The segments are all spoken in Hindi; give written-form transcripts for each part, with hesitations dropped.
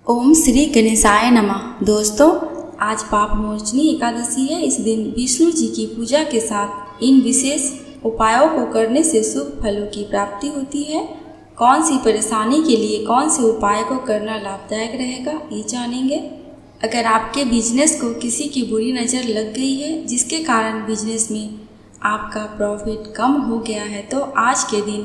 ओम श्री गणेशाय नमः। दोस्तों, आज पाप मोचनी एकादशी है। इस दिन विष्णु जी की पूजा के साथ इन विशेष उपायों को करने से शुभ फलों की प्राप्ति होती है। कौन सी परेशानी के लिए कौन से उपाय को करना लाभदायक रहेगा, ये जानेंगे। अगर आपके बिजनेस को किसी की बुरी नज़र लग गई है, जिसके कारण बिजनेस में आपका प्रॉफिट कम हो गया है, तो आज के दिन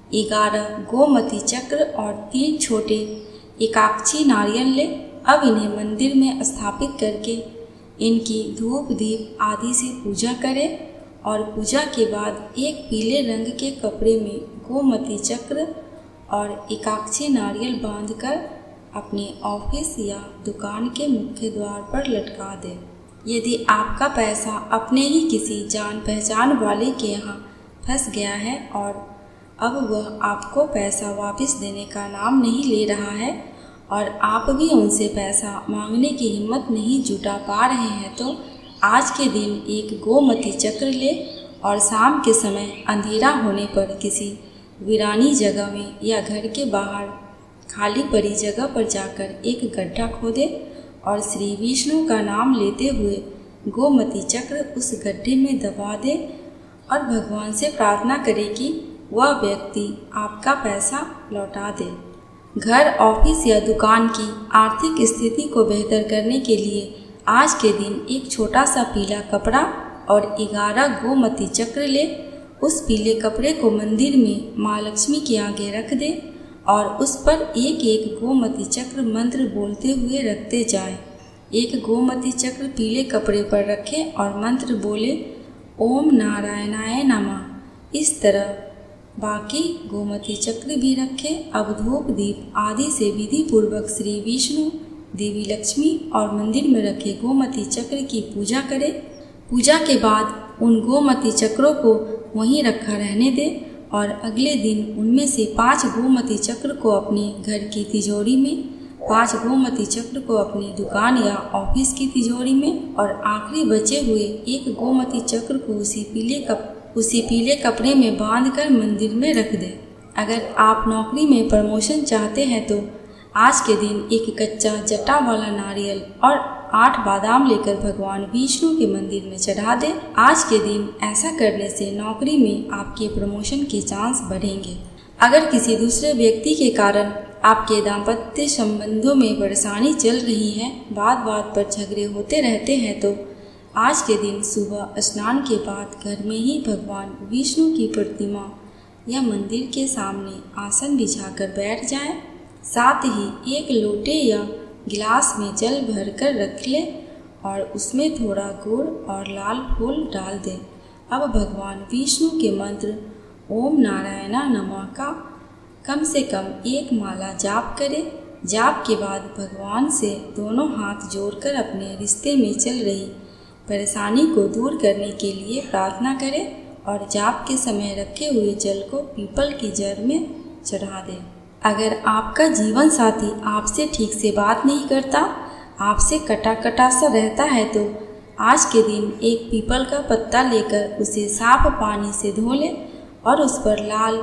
11 गोमती चक्र और 3 छोटे एकाक्षी नारियल ले। अब इन्हें मंदिर में स्थापित करके इनकी धूप दीप आदि से पूजा करें और पूजा के बाद एक पीले रंग के कपड़े में गोमती चक्र और एकाक्षी नारियल बांधकर अपने ऑफिस या दुकान के मुख्य द्वार पर लटका दें। यदि आपका पैसा अपने ही किसी जान पहचान वाले के यहाँ फंस गया है और अब वह आपको पैसा वापस देने का नाम नहीं ले रहा है और आप भी उनसे पैसा मांगने की हिम्मत नहीं जुटा पा रहे हैं, तो आज के दिन एक गोमती चक्र ले और शाम के समय अंधेरा होने पर किसी वीरानी जगह में या घर के बाहर खाली पड़ी जगह पर जाकर एक गड्ढा खोदे और श्री विष्णु का नाम लेते हुए गोमती चक्र उस गड्ढे में दबा दे और भगवान से प्रार्थना करे कि वह व्यक्ति आपका पैसा लौटा दे। घर, ऑफिस या दुकान की आर्थिक स्थिति को बेहतर करने के लिए आज के दिन एक छोटा सा पीला कपड़ा और 11 गोमती चक्र ले। उस पीले कपड़े को मंदिर में माँ लक्ष्मी के आगे रख दे और उस पर एक एक गोमती चक्र मंत्र बोलते हुए रखते जाए। एक गोमती चक्र पीले कपड़े पर रखें और मंत्र बोले ओम नारायणाय नमः। इस तरह बाकी गोमती चक्र भी रखें। अब धूप दीप आदि से विधि पूर्वक श्री विष्णु, देवी लक्ष्मी और मंदिर में रखे गोमती चक्र की पूजा करें। पूजा के बाद उन गोमती चक्रों को वहीं रखा रहने दें और अगले दिन उनमें से 5 गोमती चक्र को अपने घर की तिजोरी में, 5 गोमती चक्र को अपनी दुकान या ऑफिस की तिजोरी में और आखिरी बचे हुए एक गोमती चक्र को उसी पीले कपड़े में बांधकर मंदिर में रख दें। अगर आप नौकरी में प्रमोशन चाहते हैं तो आज के दिन एक कच्चा जटा वाला नारियल और 8 बादाम लेकर भगवान विष्णु के मंदिर में चढ़ा दें। आज के दिन ऐसा करने से नौकरी में आपके प्रमोशन के चांस बढ़ेंगे। अगर किसी दूसरे व्यक्ति के कारण आपके दाम्पत्य संबंधों में परेशानी चल रही है, बात पर झगड़े होते रहते हैं, तो आज के दिन सुबह स्नान के बाद घर में ही भगवान विष्णु की प्रतिमा या मंदिर के सामने आसन बिछाकर बैठ जाएं। साथ ही एक लोटे या गिलास में जल भरकर रख ले और उसमें थोड़ा गुड़ और लाल फूल डाल दें। अब भगवान विष्णु के मंत्र ओम नारायणा नमः का कम से कम 1 माला जाप करें। जाप के बाद भगवान से दोनों हाथ जोड़कर अपने रिश्ते में चल रही परेशानी को दूर करने के लिए प्रार्थना करें और जाप के समय रखे हुए जल को पीपल की जड़ में चढ़ा दें। अगर आपका जीवन साथी आपसे ठीक से बात नहीं करता, आपसे कटा सा रहता है, तो आज के दिन एक पीपल का पत्ता लेकर उसे साफ पानी से धो लें और उस पर लाल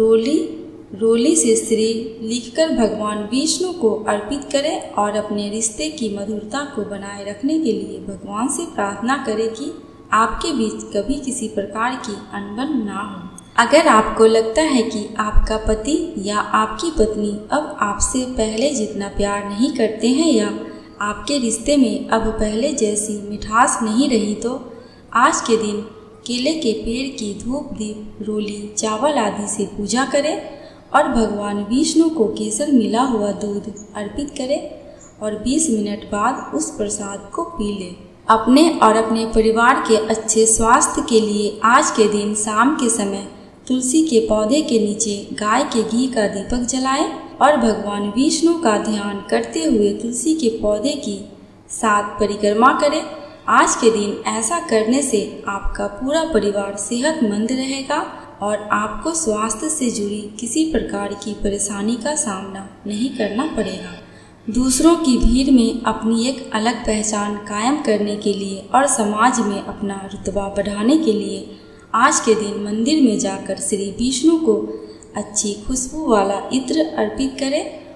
रोली से श्री लिखकर भगवान विष्णु को अर्पित करें और अपने रिश्ते की मधुरता को बनाए रखने के लिए भगवान से प्रार्थना करें कि आपके बीच कभी किसी प्रकार की अनबन ना हो। अगर आपको लगता है कि आपका पति या आपकी पत्नी अब आपसे पहले जितना प्यार नहीं करते हैं या आपके रिश्ते में अब पहले जैसी मिठास नहीं रही, तो आज के दिन केले के पेड़ की धूप दीप रोली चावल आदि से पूजा करें और भगवान विष्णु को केसर मिला हुआ दूध अर्पित करें और 20 मिनट बाद उस प्रसाद को पी लें। अपने और अपने परिवार के अच्छे स्वास्थ्य के लिए आज के दिन शाम के समय तुलसी के पौधे के नीचे गाय के घी का दीपक जलाएं और भगवान विष्णु का ध्यान करते हुए तुलसी के पौधे की 7 परिक्रमा करें। आज के दिन ऐसा करने से आपका पूरा परिवार सेहतमंद रहेगा और आपको स्वास्थ्य से जुड़ी किसी प्रकार की परेशानी का सामना नहीं करना पड़ेगा। दूसरों की भीड़ में अपनी एक अलग पहचान कायम करने के लिए और समाज में अपना रुतबा बढ़ाने के लिए आज के दिन मंदिर में जाकर श्री विष्णु को अच्छी खुशबू वाला इत्र अर्पित करें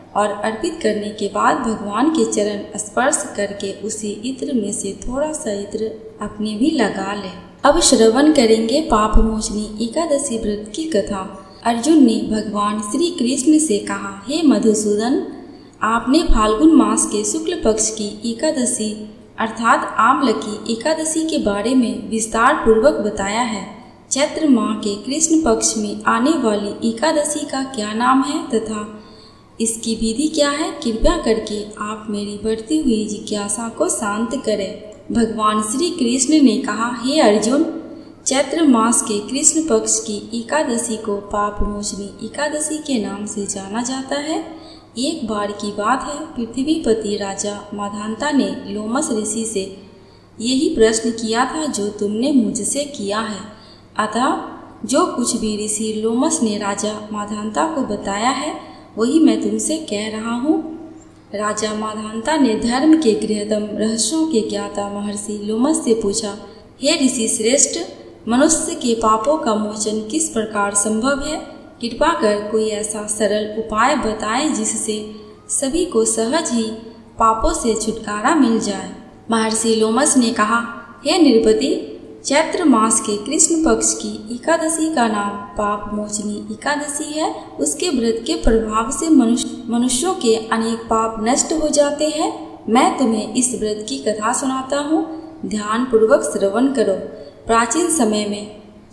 और अर्पित करने के बाद भगवान के चरण स्पर्श करके उसी इत्र में से थोड़ा सा इत्र अपने भी लगा ले। अब श्रवण करेंगे पाप मोचनी एकादशी व्रत की कथा। अर्जुन ने भगवान श्री कृष्ण से कहा, हे मधुसूदन, आपने फाल्गुन मास के शुक्ल पक्ष की एकादशी अर्थात आम्ल की एकादशी के बारे में विस्तार पूर्वक बताया है। चैत्र माह के कृष्ण पक्ष में आने वाली एकादशी का क्या नाम है तथा इसकी विधि क्या है, कृपया करके आप मेरी बढ़ती हुई जिज्ञासा को शांत करें। भगवान श्री कृष्ण ने कहा, हे अर्जुन, चैत्र मास के कृष्ण पक्ष की एकादशी को पाप मोचनी एकादशी के नाम से जाना जाता है। एक बार की बात है, पृथ्वीपति राजा माधांता ने लोमस ऋषि से यही प्रश्न किया था जो तुमने मुझसे किया है। अतः जो कुछ भी ऋषि लोमस ने राजा माधांता को बताया है वही मैं तुमसे कह रहा हूँ। राजा माधांता ने धर्म के गृहतम रहस्यों के ज्ञाता महर्षि लोमस से पूछा, हे ऋषि श्रेष्ठ, मनुष्य के पापों का मोचन किस प्रकार संभव है? कृपा कर कोई ऐसा सरल उपाय बताएं जिससे सभी को सहज ही पापों से छुटकारा मिल जाए। महर्षि लोमस ने कहा, हे नृपति, चैत्र मास के कृष्ण पक्ष की एकादशी का नाम पाप मोचनी एकादशी है। उसके व्रत के प्रभाव से मनुष्यों के अनेक पाप नष्ट हो जाते हैं। मैं तुम्हें इस व्रत की कथा सुनाता हूँ, ध्यान पूर्वक श्रवण करो। प्राचीन समय में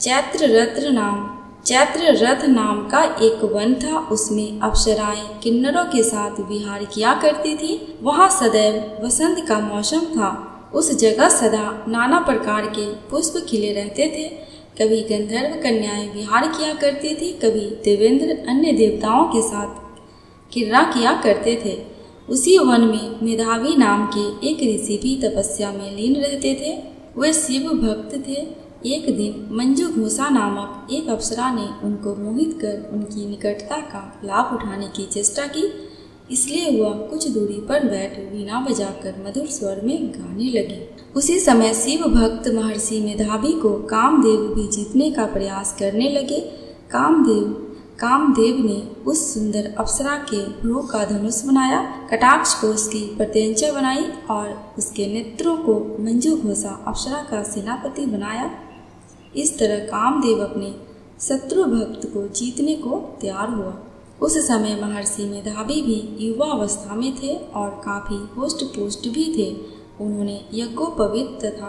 चैत्र रथ नाम का एक वन था। उसमें अप्सराएं किन्नरों के साथ विहार किया करती थी। वहाँ सदैव वसंत का मौसम था। उस जगह सदा नाना प्रकार के पुष्प खिले रहते थे। कभी गंधर्व कन्याएं विहार किया करती थी, कभी देवेंद्र अन्य देवताओं के साथ क्रीड़ा किया करते थे। उसी वन में मेधावी नाम के एक ऋषि भी तपस्या में लीन रहते थे। वे शिव भक्त थे। एक दिन मंजू घोषा नामक एक अप्सरा ने उनको मोहित कर उनकी निकटता का लाभ उठाने की चेष्टा की। इसलिए वह कुछ दूरी पर बैठ वीणा बजाकर मधुर स्वर में गाने लगी। उसी समय शिव भक्त महर्षि मेधावी को कामदेव भी जीतने का प्रयास करने लगे। कामदेव ने उस सुंदर अप्सरा के भ्रू का धनुष बनाया, कटाक्ष को उसकी प्रत्यंचा बनाई और उसके नेत्रों को मंजू घोषा अप्सरा का सेनापति बनाया। इस तरह कामदेव अपने शत्रु भक्त को जीतने को तैयार हुआ। उस समय महर्षि मेधावी भी युवा अवस्था में थे और काफी होस्ट पुष्ट भी थे। उन्होंने यज्ञोपवीत तथा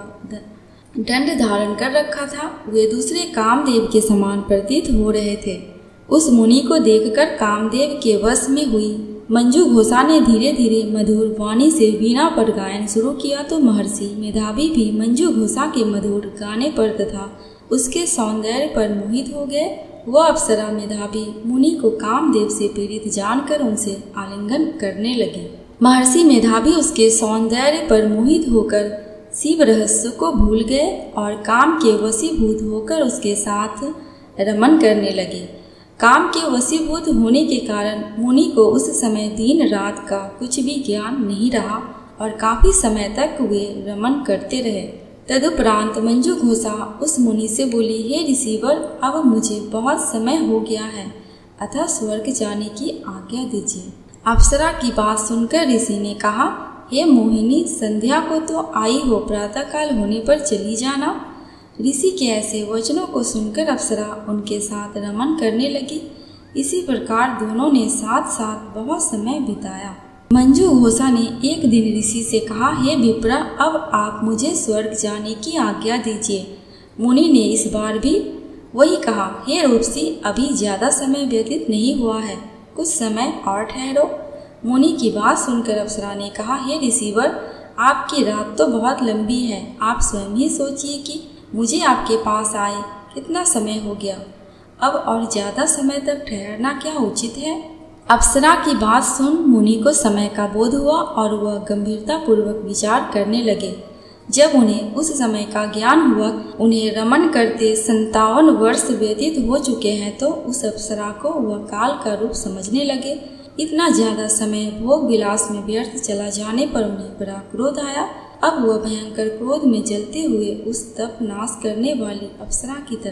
दंड धारण कर रखा था। वे दूसरे कामदेव के समान प्रतीत हो रहे थे। उस मुनि को देखकर कामदेव के वश में हुई मंजू घोषा ने धीरे धीरे मधुर वाणी से वीणा पर गायन शुरू किया तो महर्षि मेधावी भी मंजू घोषा के मधुर गाने पर तथा उसके सौंदर्य पर मोहित हो गए। वह अप्सरा मेधावी मुनि को कामदेव से पीड़ित जानकर उनसे आलिंगन करने लगे। महर्षि मेधावी उसके सौंदर्य पर मोहित होकर शिव रहस्य को भूल गए और काम के वशीभूत होकर उसके साथ रमन करने लगे। काम के वशीभूत होने के कारण मुनि को उस समय दिन रात का कुछ भी ज्ञान नहीं रहा और काफी समय तक वे रमन करते रहे। तदुपरांत मंजू घोषा उस मुनि से बोली, हे ऋषिवर, अब मुझे बहुत समय हो गया है, अतः स्वर्ग जाने की आज्ञा दीजिए। अप्सरा की बात सुनकर ऋषि ने कहा, हे मोहिनी, संध्या को तो आई हो, प्रातःकाल होने पर चली जाना। ऋषि के ऐसे वचनों को सुनकर अप्सरा उनके साथ रमन करने लगी। इसी प्रकार दोनों ने साथ साथ बहुत समय बिताया। मंजू घोषा ने एक दिन ऋषि से कहा, हे विप्र, अब आप मुझे स्वर्ग जाने की आज्ञा दीजिए। मुनि ने इस बार भी वही कहा, हे रूपसी, अभी ज्यादा समय व्यतीत नहीं हुआ है, कुछ समय और ठहरो। मुनि की बात सुनकर अप्सरा ने कहा, हे ऋषिवर, आपकी रात तो बहुत लंबी है, आप स्वयं ही सोचिए कि मुझे आपके पास आए कितना समय हो गया, अब और ज्यादा समय तक ठहरना क्या उचित है। अप्सरा की बात सुन मुनि को समय का बोध हुआ और वह गंभीरता पूर्वक विचार करने लगे। जब उन्हें उस समय का ज्ञान हुआ, उन्हें रमन करते 57 वर्ष व्यतीत हो चुके हैं, तो उस अप्सरा को वह काल का रूप समझने लगे। इतना ज्यादा समय भोग विलास में व्यर्थ चला जाने पर उन्हें बड़ा क्रोध आया। अब वह भयंकर क्रोध में जलते हुए उस तप नाश करने वाली अप्सरा की तरफ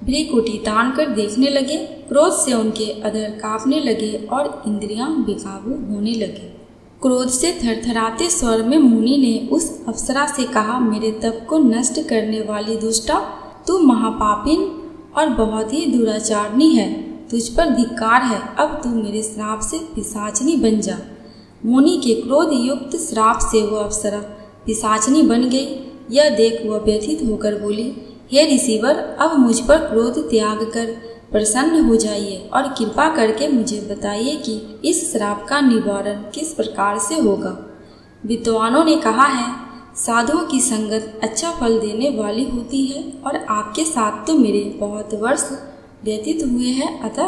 भ्रीकुटी तान कर देखने लगे। क्रोध से उनके अधर कांपने लगे और इंद्रियां बेकाबू होने लगे। क्रोध से थरथराते स्वर में मुनि ने उस अप्सरा से कहा, मेरे तप को नष्ट करने वाली दुष्टा, तू महापापिन और बहुत ही दुराचारणी है। तुझ पर धिक्कार है। अब तू मेरे श्राप से पिशाचनी बन जा। मुनि के क्रोध युक्त श्राप से वह अप्सरा पिशाचनी बन गई। यह देख वह व्यथित होकर बोली, हे ऋषिवर, अब मुझ पर क्रोध त्याग कर प्रसन्न हो जाइए और कृपा करके मुझे बताइए कि इस श्राप का निवारण किस प्रकार से होगा। विद्वानों ने कहा है, साधुओं की संगत अच्छा फल देने वाली होती है और आपके साथ तो मेरे बहुत वर्ष व्यतीत हुए हैं,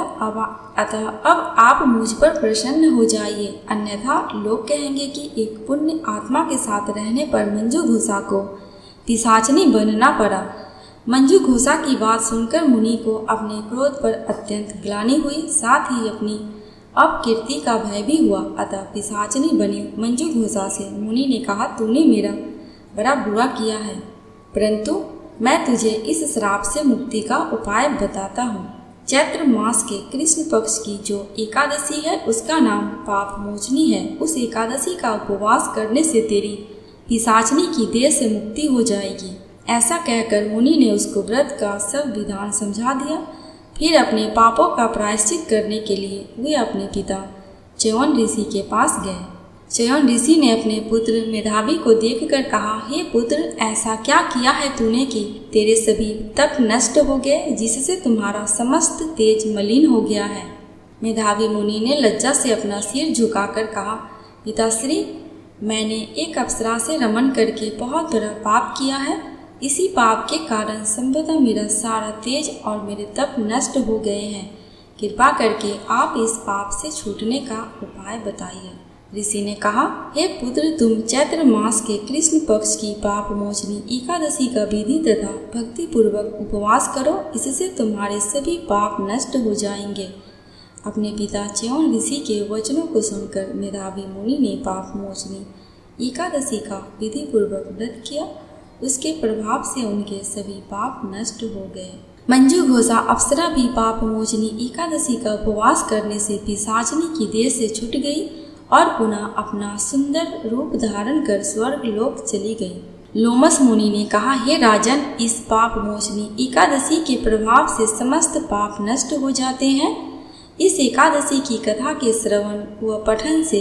अतः अब आप मुझ पर प्रसन्न हो जाइए, अन्यथा लोग कहेंगे कि एक पुण्य आत्मा के साथ रहने पर मंजू घोषा को पिशाचनी बनना पड़ा। मंजू घोषा की बात सुनकर मुनि को अपने क्रोध पर अत्यंत ग्लानि हुई, साथ ही अपनी अपकीर्ति का भय भी हुआ। अतः पिशाचनी बनी मंजू घोषा से मुनि ने कहा, तूने मेरा बड़ा बुरा किया है, परंतु मैं तुझे इस श्राप से मुक्ति का उपाय बताता हूँ। चैत्र मास के कृष्ण पक्ष की जो एकादशी है उसका नाम पाप मोचनी है। उस एकादशी का उपवास करने से तेरी पिशाचनी की देह से मुक्ति हो जाएगी। ऐसा कहकर मुनि ने उसको व्रत का सब विधान समझा दिया। फिर अपने पापों का प्रायश्चित करने के लिए वे अपने पिता च्यवन ऋषि के पास गए। च्यवन ऋषि ने अपने पुत्र मेधावी को देखकर कहा, हे पुत्र, ऐसा क्या किया है तूने कि तेरे सभी तप नष्ट हो गए, जिससे तुम्हारा समस्त तेज मलिन हो गया है। मेधावी मुनि ने लज्जा से अपना सिर झुकाकर कहा, पिताश्री, मैंने एक अप्सरा से रमन करके बहुत बड़ा पाप किया है। इसी पाप के कारण संभवतः मेरा सारा तेज और मेरे तप नष्ट हो गए हैं। कृपा करके आप इस पाप से छूटने का उपाय बताइए। ऋषि ने कहा, हे पुत्र, तुम चैत्र मास के कृष्ण पक्ष की पाप मोचनी एकादशी का विधि तथा भक्ति पूर्वक उपवास करो, इससे तुम्हारे सभी पाप नष्ट हो जाएंगे। अपने पिता च्यवन ऋषि के वचनों को सुनकर मेधावी मुनि ने पाप मोचनी एकादशी का विधि पूर्वक व्रत किया। उसके प्रभाव से उनके सभी पाप नष्ट हो गए। मंजू घोषा अप्सरा भी पाप मोचनी एकादशी का उपवास करने से पिशाचनी की देह से छूट गई और पुनः अपना सुंदर रूप धारण कर स्वर्ग लोक चली गई। लोमस मुनि ने कहा, हे राजन, इस पाप मोचनी एकादशी के प्रभाव से समस्त पाप नष्ट हो जाते हैं। इस एकादशी की कथा के श्रवण व पठन से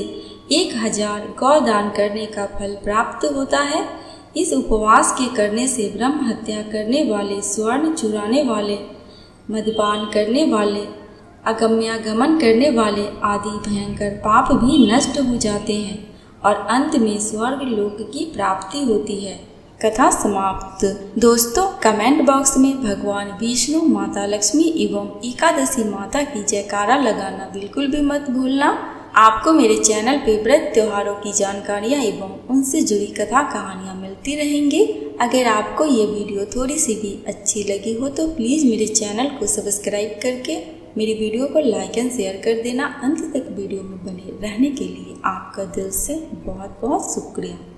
1000 गौ दान करने का फल प्राप्त होता है। इस उपवास के करने से ब्रह्म हत्या करने वाले, स्वर्ण चुराने वाले, मद्यपान करने वाले, अगम्यागमन करने वाले आदि भयंकर पाप भी नष्ट हो जाते हैं और अंत में स्वर्ग लोक की प्राप्ति होती है। कथा समाप्त। दोस्तों, कमेंट बॉक्स में भगवान विष्णु, माता लक्ष्मी एवं एकादशी माता की जयकारा लगाना बिल्कुल भी मत भूलना। आपको मेरे चैनल पे व्रत त्योहारों की जानकारियाँ एवं उनसे जुड़ी कथा कहानियाँ मिलती रहेंगी। अगर आपको ये वीडियो थोड़ी सी भी अच्छी लगी हो तो प्लीज़ मेरे चैनल को सब्सक्राइब करके मेरी वीडियो को लाइक एंड शेयर कर देना। अंत तक वीडियो में बने रहने के लिए आपका दिल से बहुत बहुत शुक्रिया।